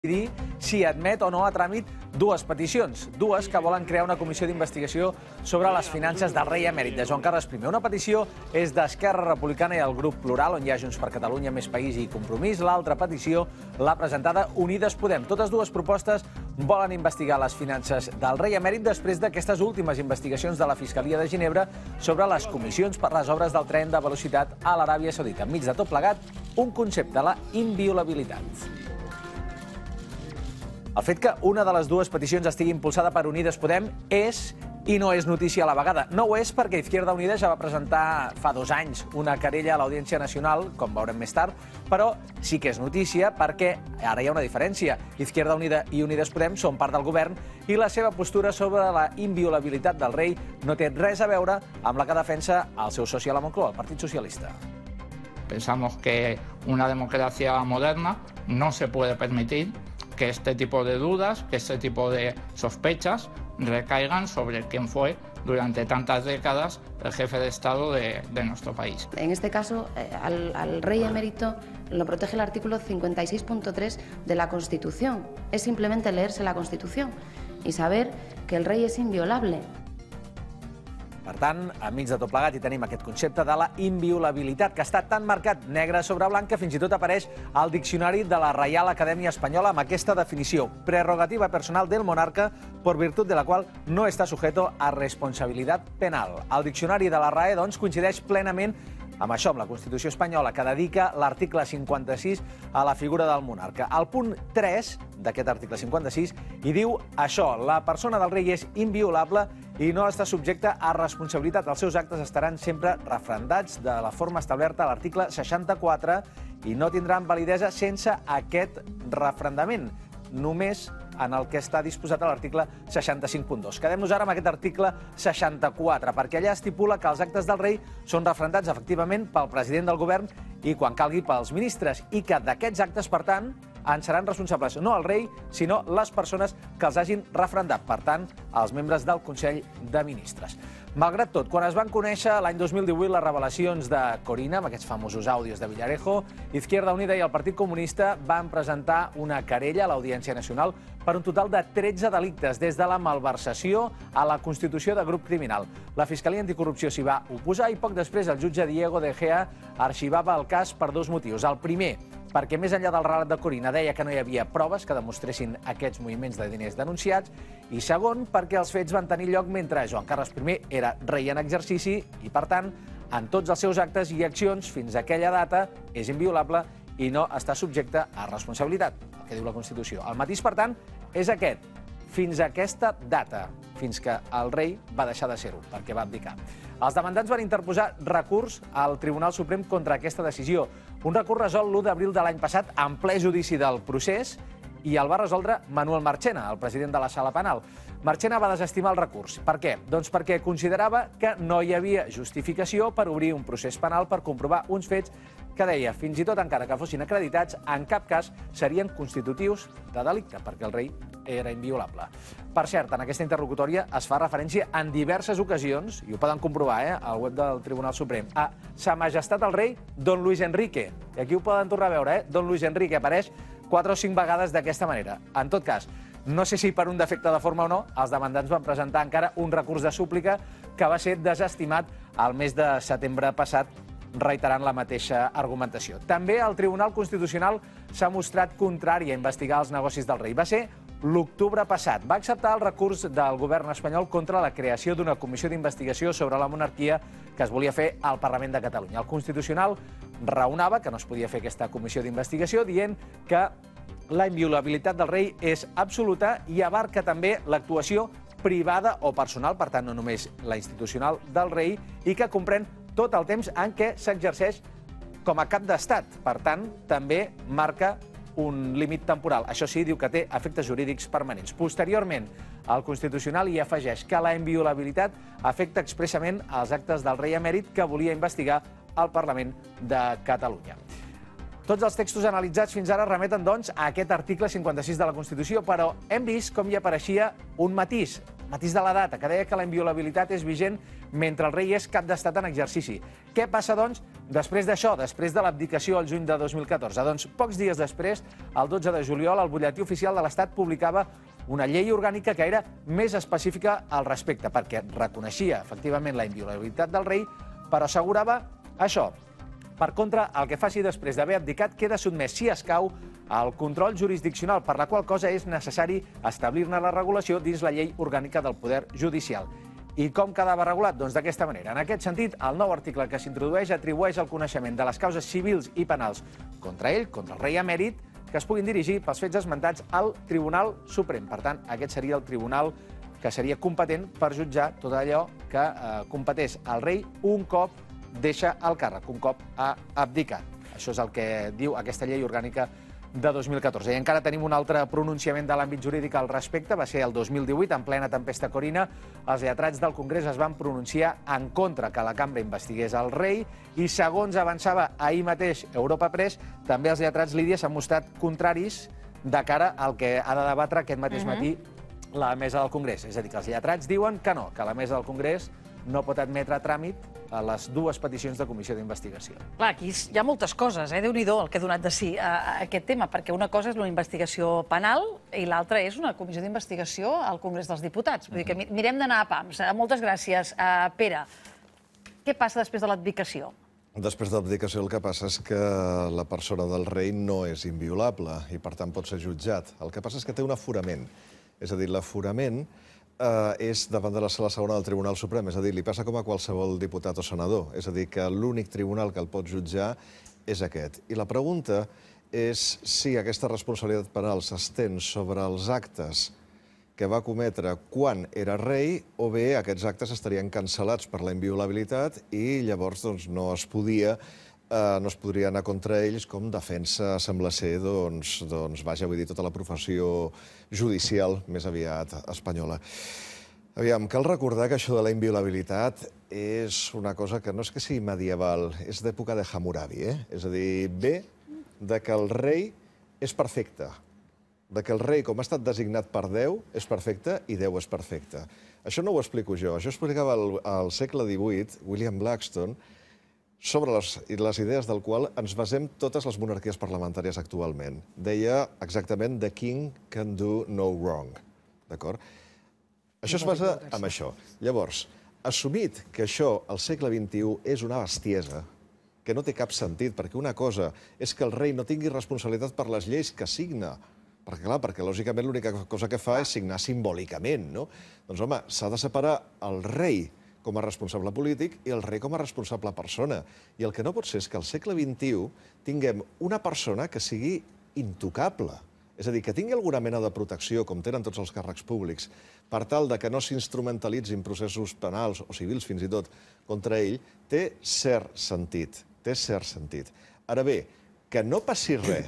decidir si admet o no a tràmit dues peticions, dues que volen crear una comissió d'investigació sobre les finances del rei emèrit de Joan Carles I. Una petició és d'Esquerra Republicana i el grup Plural, on hi ha Junts per Catalunya, Més País i Compromís. L'altra petició l'ha presentada Unides Podem. Totes dues propostes volen investigar les finances del rei emèrit després d'aquestes últimes investigacions de la Fiscalia de Ginebra sobre les comissions per les obres del tren de velocitat a l'Aràbia Saudita. Enmig de tot plegat, un concepte, la inviolabilitat. El fet que una de les dues peticions estigui impulsada per Unides Podem és i no és notícia a la vegada. No ho és perquè Izquierda Unida ja va presentar fa 2 anys una querella a l'Audiència Nacional, com veurem més tard, però sí que és notícia perquè ara hi ha una diferència. Izquierda Unida i Unides Podem són part del govern i la seva postura sobre la inviolabilitat del rei no té res a veure amb la que defensa el seu soci a la Moncloa, el Partit Socialista. Pensamos que una democracia moderna no se puede permitir que este tipo de dudas, que este tipo de sospechas recaigan sobre quién fue durante tantas décadas el jefe de Estado de nuestro país. En este caso, al rey emérito lo protege el artículo 56.3 de la Constitución. Es simplemente leerse la Constitución y saber que el rey es inviolable. Per tant, enmig de tot plegat hi tenim aquest concepte de la inviolabilitat, que està tan marcat negre sobre blanc que fins i tot apareix al diccionari de la Reial Acadèmia Espanyola amb aquesta definició: prerrogativa personal del monarca por virtud de la qual no está sujeto a responsabilidad penal. El diccionari de la RAE, doncs, coincideix plenament amb això, amb la Constitució espanyola, que dedica l'article 56 a la figura del monarca. El punt 3 d'aquest article 56 hi diu això: la persona del rei és inviolable i no està subjecta a responsabilitat. Els seus actes estaran sempre refrendats de la forma establerta a l'article 64 i no tindran validesa sense aquest refrendament, només en el que està disposat a l'article 65.2. Quedem-nos ara amb aquest article 64, perquè allà estipula que els actes del rei són refrendats efectivament pel president del govern i, quan calgui, pels ministres, i que d'aquests actes, per tant, en seran responsables no el rei, sinó les persones que els hagin refrendat, per tant, els membres del Consell de Ministres. Malgrat tot, quan es van conèixer l'any 2018 les revelacions de Corinna, amb aquests famosos àudios de Villarejo, Izquierda Unida i el Partit Comunista van presentar una querella a l'Audiència Nacional per un total de 13 delictes, des de la malversació a la constitució de grup criminal. La Fiscalia Anticorrupció s'hi va oposar i poc després el jutge Diego de Gea arxivava el cas per 2 motius. El primer, perquè més enllà del relat de Corinna deia que no hi havia proves que demostressin aquests moviments de diners denunciats, i segon, perquè els fets van tenir lloc mentre Joan Carles I era rei en exercici i, per tant, en tots els seus actes i accions fins a aquella data és inviolable i no està subjecte a responsabilitat, el que diu la Constitució. El matís, per tant, és aquest: fins a aquesta data, fins que el rei va deixar de ser-ho, perquè va abdicar. Els demandants van interposar recurs al Tribunal Suprem contra aquesta decisió. Un recurs resolt l'1 d'abril de l'any passat en ple judici del procés i el va resoldre Manuel Marchena, el president de la Sala Penal. Marchena va desestimar el recurs. Per què? Doncs perquè considerava que no hi havia justificació per obrir un procés penal per comprovar uns fets que, deia, fins i tot encara que fossin acreditats, en cap cas serien constitutius de delicte, perquè el rei era inviolable. Per cert, en aquesta interlocutòria es fa referència en diverses ocasions, i ho poden comprovar al web del Tribunal Suprem, a Sa Majestat el rei Don Luis Enrique. I aquí ho poden tornar a veure, Don Luis Enrique apareix 4 o 5 vegades d'aquesta manera. En tot cas, no sé si per un defecte de forma o no, els demandants van presentar encara un recurs de súplica que va ser desestimat al mes de setembre passat, reiterant la mateixa argumentació. També el Tribunal Constitucional s'ha mostrat contrari a investigar els negocis del rei. Va ser l'octubre passat. Va acceptar el recurs del govern espanyol contra la creació d'una comissió d'investigació sobre la monarquia que es volia fer al Parlament de Catalunya. El Constitucional raonava que no es podia fer aquesta comissió d'investigació, dient que la inviolabilitat del rei és absoluta i abarca també l'actuació privada o personal, per tant, no només la institucional del rei, i que comprèn tot el temps en què s'exerceix com a cap d'estat. Per tant, també marca un límit temporal. Això sí, diu que té efectes jurídics permanents. Posteriorment, el Constitucional hi afegeix que la inviolabilitat afecta expressament els actes del rei emèrit que volia investigar al Parlament de Catalunya. Tots els textos analitzats fins ara remeten, doncs, a aquest article 56 de la Constitució, però hem vist com hi apareixia un matís. Matís de la data, que deia que la inviolabilitat és vigent mentre el rei és cap d'estat en exercici. Què passa, doncs, després d'això, després de l'abdicació al juny de 2014? Doncs, pocs dies després, el 12 de juliol, el butlletí oficial de l'Estat publicava una llei orgànica que era més específica al respecte, perquè reconeixia, efectivament, la inviolabilitat del rei, però assegurava això. Per contra, el que faci després d'haver abdicat queda sotmès, si escau, al control jurisdiccional, per la qual cosa és necessari establir-ne la regulació dins la llei orgànica del Poder Judicial. I com quedava regulat? Doncs d'aquesta manera. En aquest sentit, el nou article que s'introdueix atribueix el coneixement de les causes civils i penals contra ell, contra el rei emèrit, que es puguin dirigir pels fets esmentats al Tribunal Suprem. Per tant, aquest seria el tribunal que seria competent per jutjar tot allò que competés al rei un cop deixa el càrrec, un cop ha abdicat. Això és el que diu aquesta llei orgànica de 2014. I encara tenim un altre pronunciament de l'àmbit jurídic al respecte. Va ser el 2018, en plena tempesta Corina. Els lletrats del Congrés es van pronunciar en contra que la cambra investigués el rei i, segons avançava ahir mateix Europa Press, també els lletrats, Lídia, s'han mostrat contraris de cara al que ha de debatre aquest mateix matí la mesa del Congrés. És a dir, que els lletrats diuen que no, que la mesa del Congrés no pot admetre a tràmit a les dues peticions de comissió d'investigació. Clar, aquí hi ha moltes coses, Déu-n'hi-do el que ha donat de si aquest tema, perquè una cosa és una investigació penal i l'altra és una comissió d'investigació al Congrés dels Diputats. Vull dir que mirem d'anar a pams. Moltes gràcies. Pere, què passa després de l'abdicació? Després de l'abdicació el que passa és que la persona del rei no és inviolable i, per tant, pot ser jutjat. El que passa és que té un aforament. És a dir, l'aforament és davant de la sala segona del Tribunal Suprem, és a dir, li passa com a qualsevol diputat o senador, és a dir, que l'únic tribunal que el pot jutjar és aquest. I la pregunta és si aquesta responsabilitat penal s'estén sobre els actes que va cometre quan era rei o bé aquests actes estarien cancel·lats per la inviolabilitat i llavors no es podria anar contra ells com defensa sembla ser, vaja, vull dir, tota la professió judicial més aviat espanyola. Aviam, cal recordar que això de la inviolabilitat és una cosa que no és que sigui medieval, és d'època de Hammurabi, És a dir, ve de que el rei és perfecte, de que el rei, com ha estat designat per Déu, és perfecte i Déu és perfecte. Això no ho explico jo, això explicava al segle XVIII William Blackstone, sobre les idees del qual ens basem totes les monarquies parlamentàries actualment. Deia exactament "The king can do no wrong". D'acord? Això es basa en això. Llavors, assumit que això al segle XXI és una bestiesa, que no té cap sentit, perquè una cosa és que el rei no tingui responsabilitat per les lleis que signa, perquè lògicament l'única cosa que fa és signar simbòlicament, no? Doncs, home, s'ha de separar el rei com a responsable polític i el rei com a responsable persona. I el que no pot ser és que al segle XXI tinguem una persona que sigui intocable. És a dir, que tingui alguna mena de protecció, com tenen tots els càrrecs públics, per tal de que no s'instrumentalitzin processos penals o civils fins i tot contra ell, té cert sentit. Té cert sentit. Ara bé, que no passi res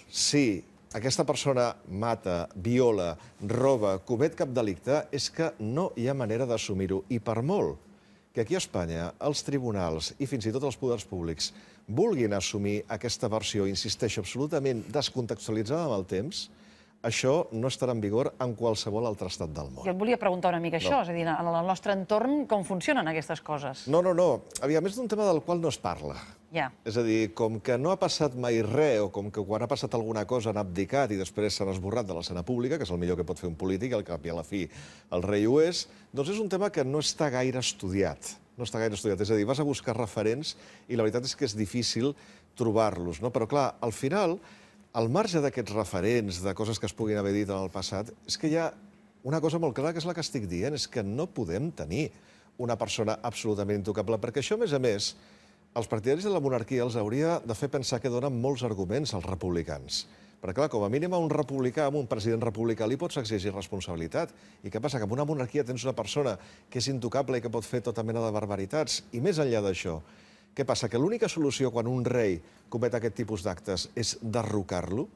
si aquesta persona mata, viola, roba, comet cap delicte, és que no hi ha manera d'assumir-ho. I per molt que aquí a Espanya els tribunals i fins i tot els poders públics vulguin assumir aquesta versió, insisteixo, absolutament descontextualitzada amb el temps, això no estarà en vigor en qualsevol altre estat del món. Jo et volia preguntar una mica això, és a dir, en el nostre entorn com funcionen aquestes coses? No. Aviam, és d'un tema del qual no es parla. Ja. És a dir, com que no ha passat mai res, o com que quan ha passat alguna cosa han abdicat i després s'han esborrat de l'escena pública, que és el millor que pot fer un polític, al cap i a la fi el rei ho és, doncs és un tema que no està gaire estudiat. No està gaire estudiat. És a dir, vas a buscar referents i la veritat és que és difícil trobar-los, no? Però, clar, al final, al marge d'aquests referents, de coses que es puguin haver dit en el passat, és que hi ha una cosa molt clara, que és la que estic dient, és que no podem tenir una persona absolutament intocable, perquè això, a més, els partidaris de la monarquia els hauria de fer pensar que donen molts arguments als republicans. Perquè, clar, com a mínim a un republicà, a un president republicà, li pots exigir responsabilitat. I què passa? Que en una monarquia tens una persona que és intocable i que pot fer tota mena de barbaritats. I més enllà d'això, què passa? Que l'única solució quan un rei comet aquest tipus d'actes és derrocar-lo,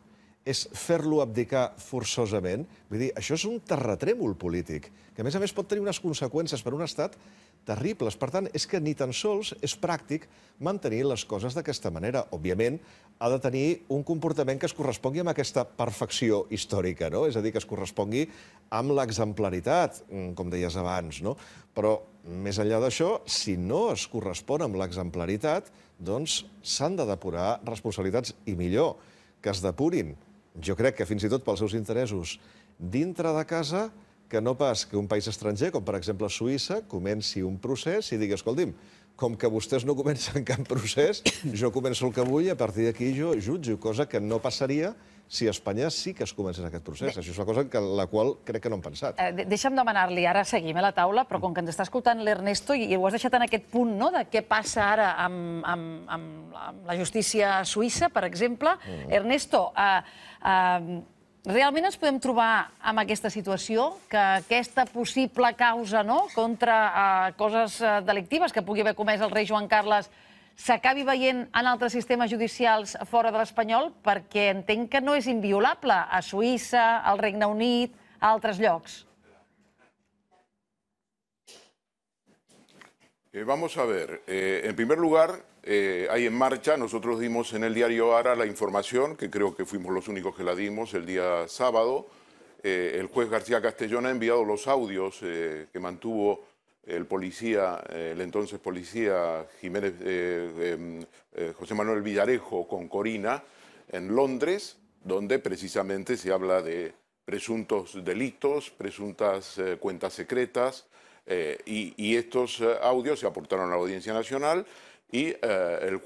és fer-lo abdicar forçosament. Vull dir, això és un terratrèmol polític, que a més pot tenir unes conseqüències per un estat terribles. Per tant, és que ni tan sols és pràctic mantenir les coses d'aquesta manera. Òbviament, ha de tenir un comportament que es correspongui amb aquesta perfecció històrica, no? És a dir, que es correspongui amb l'exemplaritat, com deies abans, no? Però, més enllà d'això, si no es correspon amb l'exemplaritat, doncs s'han de depurar responsabilitats i millor que es depurin. Jo crec que fins i tot pels seus interessos dintre de casa, que no pas que un país estranger, com per exemple Suïssa, comenci un procés i digui, escolti'm, com que vostès no comencen cap procés, jo començo el que vull i a partir d'aquí jo jutjo, cosa que no passaria si a Espanya sí que es comencés aquest procés. Això és una cosa en la qual crec que no han pensat. Deixa'm demanar-li, ara seguim a la taula, però com que ens està escoltant l'Ernesto i ho has deixat en aquest punt, no?, de què passa ara amb la justícia suïssa, per exemple. Ernesto, realment ens podem trobar amb aquesta situació, que aquesta possible causa contra coses delictives que pugui haver comès el rei Joan Carles s'acabi veient en altres sistemes judicials fora de l'espanyol, perquè entenc que no és inviolable a Suïssa, al Regne Unit, a altres llocs. Vamos a ver, en primer lugar, hay en marcha, nosotros dimos en el diario Ara la información, que creo que fuimos los únicos que la dimos el día sábado. El juez García Castellón ha enviado los audios que mantuvo el policía, el entonces policía José Manuel Villarejo con Corina en Londres, donde precisamente se habla de presuntos delitos, presuntas cuentas secretas, y estos audios se aportaron a la Audiencia Nacional y el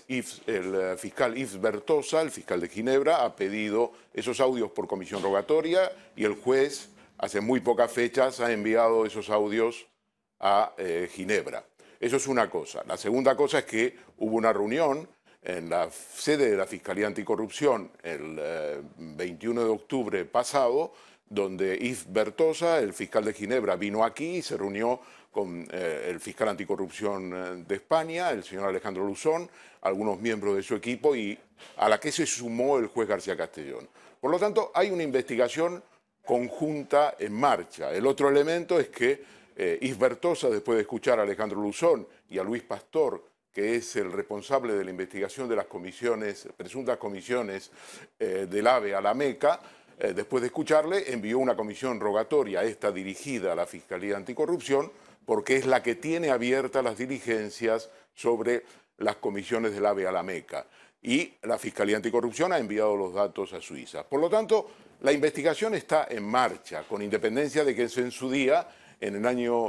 fiscal Yves Bertosa, el fiscal de Ginebra, ha pedido esos audios por comisión rogatoria y el juez hace muy pocas fechas ha enviado esos audios a Ginebra. Eso es una cosa. La segunda cosa es que hubo una reunión en la sede de la Fiscalía Anticorrupción el 21 de octubre pasado, donde Yves Bertosa, el fiscal de Ginebra, vino aquí y se reunió con el fiscal anticorrupción de España, el señor Alejandro Luzón, algunos miembros de su equipo, y a la que se sumó el juez García Castellón. Por lo tanto, hay una investigación conjunta en marcha. El otro elemento es que Yves Bertosa, después de escuchar a Alejandro Luzón y a Luis Pastor, que es el responsable de la investigación de las comisiones, presuntas comisiones del AVE a la Meca, después de escucharle, envió una comisión rogatoria, esta dirigida a la Fiscalía Anticorrupción, porque es la que tiene abiertas las diligencias sobre las comisiones del AVE a la Meca. Y la Fiscalía Anticorrupción ha enviado los datos a Suiza. Por lo tanto, la investigación está en marcha, con independencia de que en su día, en el año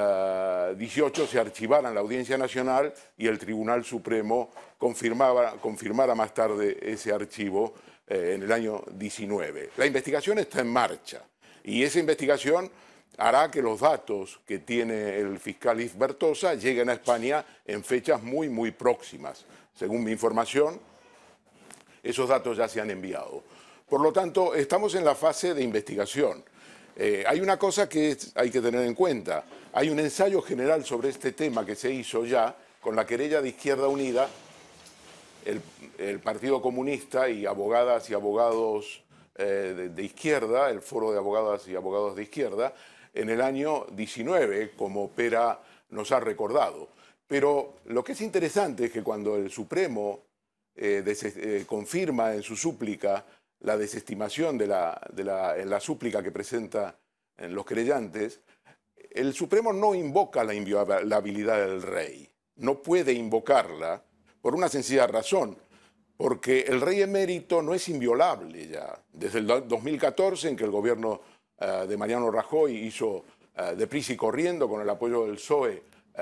18, se archivara en la Audiencia Nacional y el Tribunal Supremo confirmara más tarde ese archivo en el año 19. La investigación está en marcha y esa investigación hará que los datos que tiene el fiscal Yves Bertosa lleguen a España en fechas muy, muy próximas. Según mi información, esos datos ya se han enviado. Por lo tanto, estamos en la fase de investigación. Hay una cosa que hay que tener en cuenta. Hay un ensayo general sobre este tema que se hizo ya con la querella de Izquierda Unida, el Partido Comunista y abogadas y abogados de izquierda, el Foro de Abogadas y Abogados de Izquierda, en el año 19, como Pera nos ha recordado. Pero lo que es interesante es que cuando el Supremo confirma en su súplica la desestimación en la súplica que presenta en los querellantes, el Supremo no invoca la inviolabilidad del rey. No puede invocarla por una sencilla razón, porque el rey emérito no es inviolable ya. Desde el 2014, en que el gobierno de Mariano Rajoy hizo deprisa y corriendo, con el apoyo del PSOE,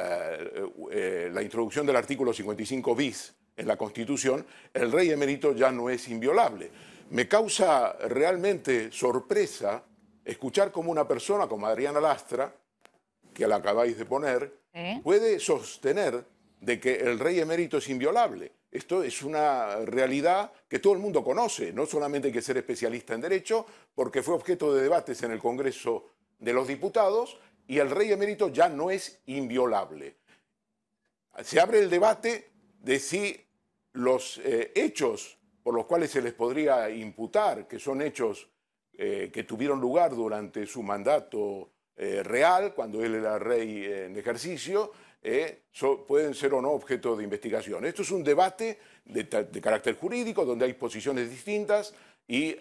la introducción del artículo 55 bis en la Constitución, el rey emérito ya no es inviolable. Me causa realmente sorpresa escuchar cómo una persona como Adriana Lastra, que la acabáis de poner, puede sostener de que el rey emérito es inviolable. Esto es una realidad que todo el mundo conoce, no solamente hay que ser especialista en derecho, porque fue objeto de debates en el Congreso de los Diputados, y el rey emérito ya no es inviolable. Se abre el debate de si los hechos por los cuales se les podría imputar, que son hechos que tuvieron lugar durante su mandato real, cuando él era rey en ejercicio, pueden ser o no objeto de investigación. Esto es un debate de carácter jurídico, donde hay posiciones distintas y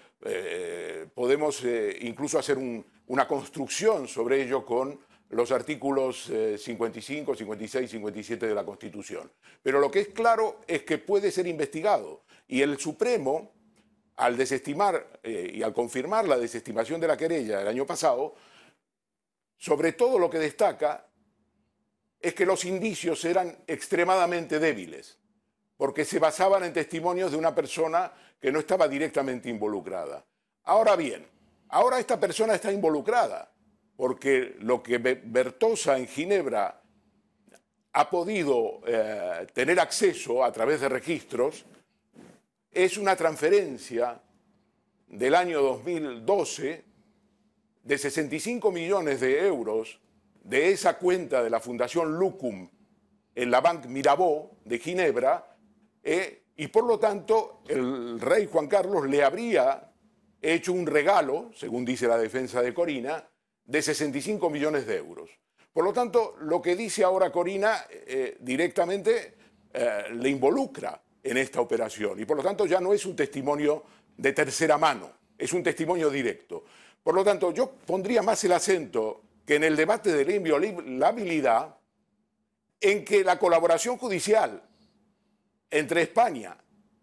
podemos incluso hacer una construcción sobre ello con los artículos 55, 56, 57 de la Constitución. Pero lo que es claro es que puede ser investigado, y el Supremo, al desestimar y al confirmar la desestimación de la querella el año pasado, sobre todo lo que destaca es que los indicios eran extremadamente débiles, porque se basaban en testimonios de una persona que no estaba directamente involucrada. Ahora bien, ahora esta persona está involucrada, porque lo que Bertosa en Ginebra ha podido tener acceso a través de registros es una transferencia del año 2012 de 65 millones de euros de esa cuenta de la Fundación Lucum en la Banque Mirabeau de Ginebra, y por lo tanto el rey Juan Carlos le habría hecho un regalo, según dice la defensa de Corina, de 65 millones de euros. Por lo tanto, lo que dice ahora Corina directamente le involucra en esta operación, y por lo tanto ya no es un testimonio de tercera mano, es un testimonio directo. Por lo tanto, yo pondría más el acento que en el debate de la inviolabilidad en que la colaboración judicial entre España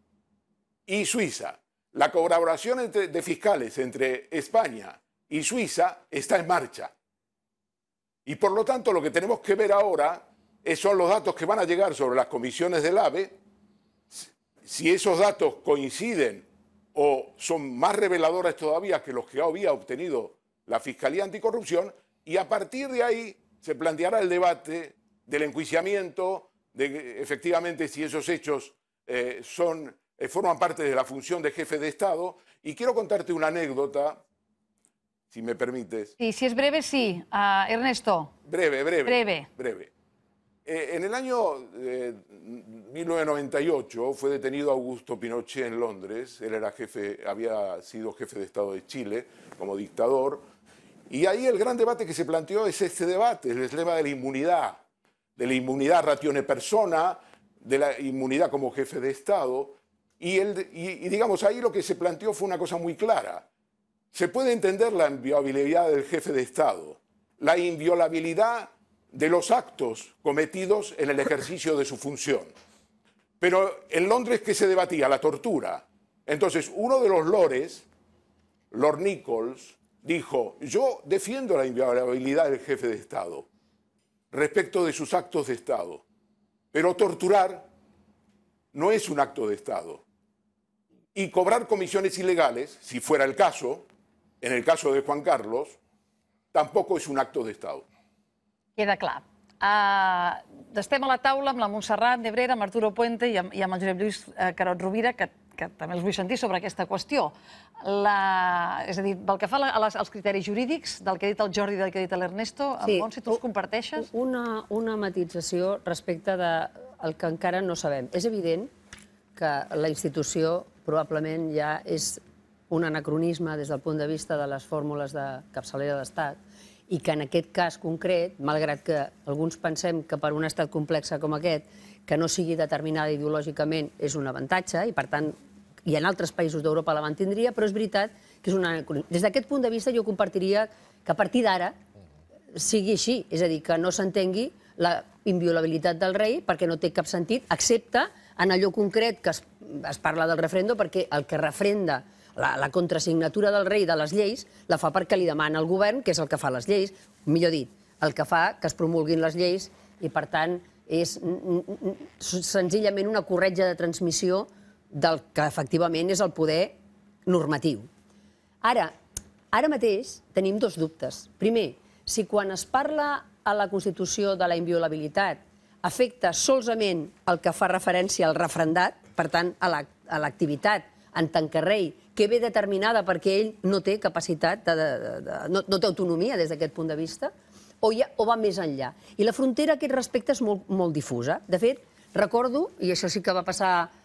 y Suiza, la colaboración de fiscales entre España y Suiza está en marcha. Y por lo tanto lo que tenemos que ver ahora son los datos que van a llegar sobre las comisiones del AVE, si esos datos coinciden o son más reveladores todavía que los que había obtenido la Fiscalía Anticorrupción, y a partir de ahí se planteará el debate del enjuiciamiento, de efectivamente si esos hechos forman parte de la función de jefe de Estado. Y quiero contarte una anécdota, si me permites. Y si es breve, sí. Ernesto. Breve. En el año 1998 fue detenido Augusto Pinochet en Londres. Él era había sido jefe de Estado de Chile como dictador. Y ahí el gran debate que se planteó es este debate, el tema de la inmunidad ratione persona, de la inmunidad como jefe de Estado. Y digamos, ahí lo que se planteó fue una cosa muy clara. Se puede entender la inviolabilidad del jefe de Estado, la inviolabilidad de los actos cometidos en el ejercicio de su función. Pero en Londres, ¿qué se debatía? La tortura. Entonces, uno de los lores, Lord Nichols, dijo: yo defiendo la inviolabilidad del jefe de Estado respecto de sus actos de Estado, pero torturar no es un acto de Estado. Y cobrar comisiones ilegales, si fuera el caso, en el caso de Juan Carlos, tampoco és un acte d'Estat. Queda clar. Estem a la taula amb la Montserrat Nebrera, amb Arturo Puente i amb el Josep Lluís Carot Rovira, que també els vull sentir sobre aquesta qüestió. És a dir, pel que fa als criteris jurídics, del que ha dit el Jordi i del que ha dit l'Ernesto, Montse, tu els comparteixes? Una matització respecte del que encara no sabem. És evident que la institució probablement ja és un anacronisme des del punt de vista de les fórmules de capçalera d'estat i que en aquest cas concret, malgrat que alguns pensem que per un estat complex com aquest, que no sigui determinada ideològicament és un avantatge i per tant i en altres països d'Europa la mantindria, però és veritat que és un anacronisme. Des d'aquest punt de vista jo compartiria que a partir d'ara sigui així, és a dir, que no s'entengui la inviolabilitat del rei perquè no té cap sentit, excepte en allò concret que es parla del referèndum, perquè el que refrenda la contrasignatura del rei de les lleis la fa perquè li demana al govern, que és el que fa les lleis, millor dit, el que fa que es promulguin les lleis i, per tant, és senzillament una corretja de transmissió del que efectivament és el poder normatiu. Ara mateix tenim dos dubtes. Primer, si quan es parla a la Constitució de la inviolabilitat afecta solament el que fa referència al refrendat, per tant, a l'activitat en tant que rei, que ve determinada perquè ell no té capacitat, no té autonomia des d'aquest punt de vista, o va més enllà. I la frontera a aquest respecte és molt difusa. De fet, recordo, i això sí que va passar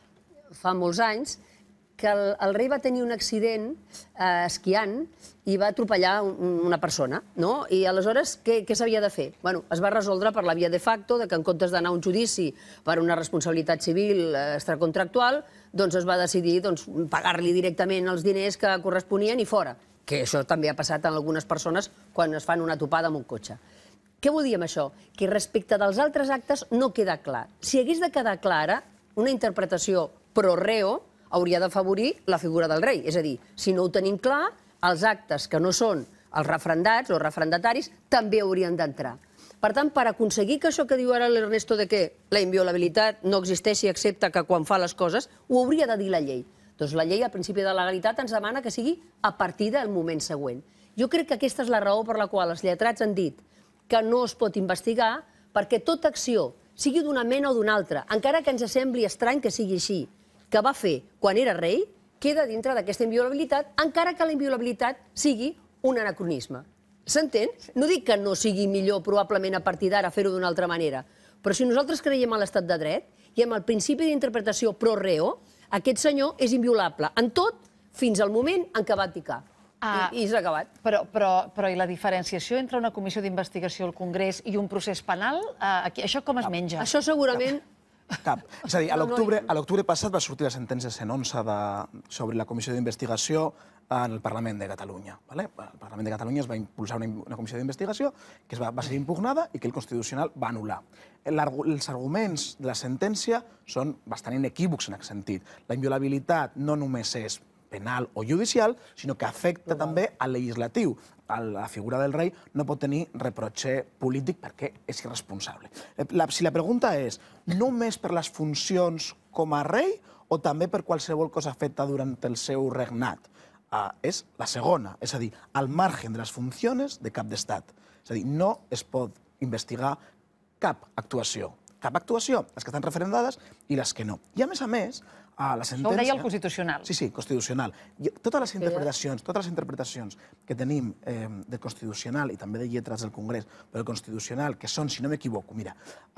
fa molts anys, que el rei va tenir un accident esquiant i va atropellar una persona, no? I aleshores, què s'havia de fer? Bueno, es va resoldre per la via de facto, que en comptes d'anar a un judici per una responsabilitat civil extracontractual, doncs es va decidir pagar-li directament els diners que corresponien i fora. Que això també ha passat a algunes persones quan es fan una topada amb un cotxe. Què vull dir amb això? Que respecte dels altres actes no queda clar. Si hagués de quedar clara, una interpretació pro reo hauria d'afavorir la figura del rei. És a dir, si no ho tenim clar, els actes que no són els referendats o referendataris també haurien d'entrar. Per tant, per aconseguir que això que diu ara l'Ernesto de que la inviolabilitat no existeixi excepte que quan fa les coses, ho hauria de dir la llei. Doncs la llei, al principi de legalitat, ens demana que sigui a partir del moment següent. Jo crec que aquesta és la raó per la qual els lletrats han dit que no es pot investigar perquè tota acció, sigui d'una mena o d'una altra, encara que ens sembli estrany que sigui així, que va fer quan era rei, queda dintre d'aquesta inviolabilitat, encara que la inviolabilitat sigui un anacronisme. S'entén? No dic que no sigui millor probablement a partir d'ara fer-ho d'una altra manera, però si nosaltres creiem en l'estat de dret i amb el principi d'interpretació pro reo, aquest senyor és inviolable en tot fins al moment en què va abdicar. I s'ha acabat. Però i la diferenciació entre una comissió d'investigació al Congrés i un procés penal, això com es menja? Això segurament... Cap. És a dir, a l'octubre passat va sortir la sentència 111 sobre la comissió d'investigació en el Parlament de Catalunya. El Parlament de Catalunya es va impulsar una comissió d'investigació que va ser impugnada i que el Constitucional va anul·lar. Els arguments de la sentència són bastant inequívocs en aquest sentit. La inviolabilitat no només és penal o judicial, sinó que afecta també al legislatiu. La figura del rei no pot tenir reproche polític perquè és irresponsable. Si la pregunta és només per les funcions com a rei o també per qualsevol cosa feta durant el seu regnat, és la segona, és a dir, al margen de les funcions de cap d'estat. És a dir, no es pot investigar cap actuació. Cap actuació, les que estan referendades i les que no. I a més, la sentència... Això ho deia el Constitucional. Sí, Constitucional. Totes les interpretacions que tenim del Constitucional i també de lletres del Congrés, però el Constitucional, que són, si no m'equivoco, mira,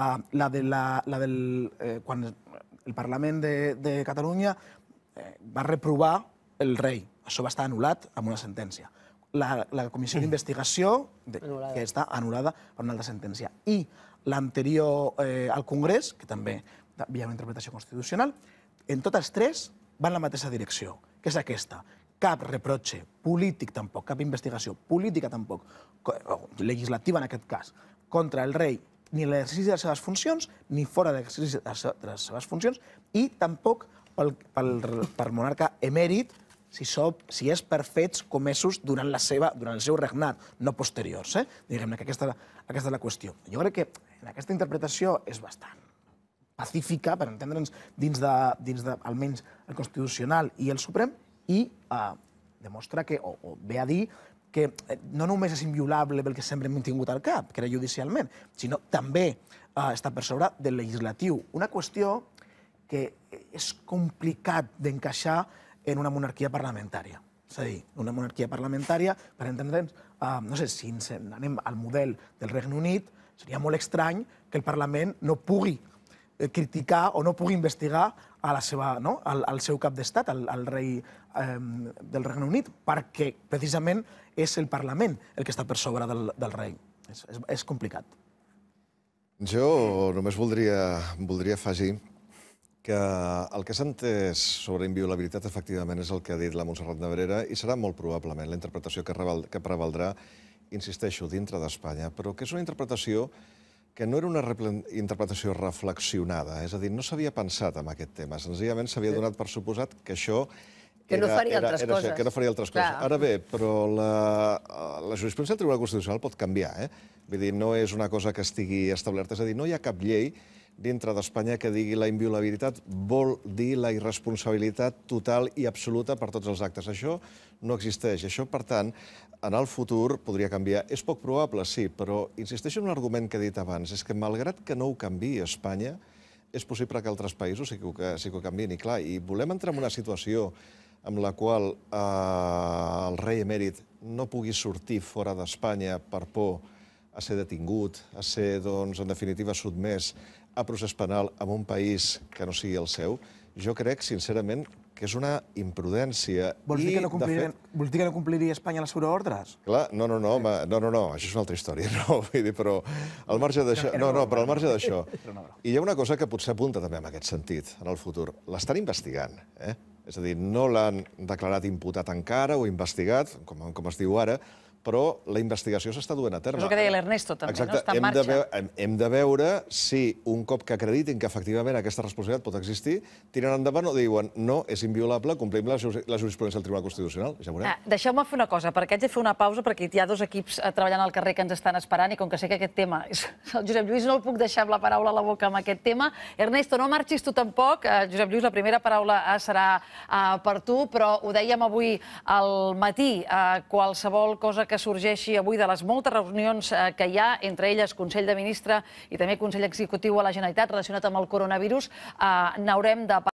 quan el Parlament de Catalunya va reprovar el rei, això va estar anul·lat amb una sentència. La comissió d'investigació, que està anul·lada per una altra sentència. I l'anterior al Congrés, que també hi ha una interpretació constitucional, en totes tres van en la mateixa direcció, que és aquesta. Cap reproche polític tampoc, cap investigació política tampoc, legislativa en aquest cas, contra el rei, ni en l'exercici de les seves funcions, ni fora de l'exercici de les seves funcions, i tampoc pel monarca emèrit, si és per fets comesos durant el seu regnat, no posteriors. Diguem-ne que aquesta és la qüestió. Jo crec que aquesta interpretació és bastant pacífica, per entendre'ns, dins de, almenys, el Constitucional i el Suprem, i demostra que, o ve a dir, que no només és inviolable pel que sempre hem tingut al cap, que era judicialment, sinó també està per sobre del legislatiu. Una qüestió que és complicat d'encaixar en una monarquia parlamentària. És a dir, una monarquia parlamentària, per entendre'ns, no sé, si anem al model del Regne Unit, seria molt estrany que el Parlament no pugui criticar o no pugui investigar al seu cap d'estat, al rei del Regne Unit, perquè precisament és el Parlament el que està per sobre del rei. És complicat. Jo només voldria afegir que el que s'ha entès sobre inviolabilitat efectivament és el que ha dit la Montserrat Nebrera i serà molt probablement la interpretació que prevaldrà, insisteixo, dintre d'Espanya, però que és una interpretació que no era una interpretació reflexionada, és a dir, no s'havia pensat en aquest tema, senzillament s'havia donat per suposat que això que no faria altres coses. Que no faria altres coses. Ara bé, però la jurisprudència del Tribunal Constitucional pot canviar, Vull dir, no és una cosa que estigui establerta, és a dir, no hi ha cap llei dintre d'Espanya que digui la inviolabilitat vol dir la irresponsabilitat total i absoluta per tots els actes. Això no existeix. Això, per tant, en el futur podria canviar. És poc probable, sí, però insisteixo en un argument que he dit abans, és que malgrat que no ho canviï Espanya, és possible que altres països sí que ho canviïn. I clar, i volem entrar en una situació en la qual el rei emèrit no pugui sortir fora d'Espanya per por a ser detingut, a ser, doncs, en definitiva, sotmès a procés penal en un país que no sigui el seu, jo crec, sincerament, que és una imprudència. Vols dir que no compliria Espanya les euroordres? Clar, no, això és una altra història, no, vull dir, però al marge d'això... No, però al marge d'això. I hi ha una cosa que potser apunta també en aquest sentit, en el futur. L'estan investigant, eh? És a dir, no l'han declarat imputat encara o investigat, com es diu ara, però la investigació s'està duent a terme. És el que deia l'Ernesto, també, no? Està en marxa. Hem de veure si un cop que acreditin que efectivament aquesta responsabilitat pot existir, tiren endavant o diuen no, és inviolable, complim la jurisprudència del Tribunal Constitucional. Ja veurem. Deixeu-me fer una cosa, perquè haig de fer una pausa, perquè hi ha dos equips treballant al carrer que ens estan esperant i com que sé que aquest tema... El Josep Lluís no el puc deixar amb la paraula a la boca amb aquest tema. Ernesto, no marxis tu tampoc. Josep Lluís, la primera paraula serà per tu, però ho dèiem avui al matí. Qualsevol cosa que sorgeixi avui de les moltes reunions que hi ha, entre elles Consell de Ministres i també Consell Executiu a la Generalitat relacionat amb el coronavirus, n'haurem de parlar.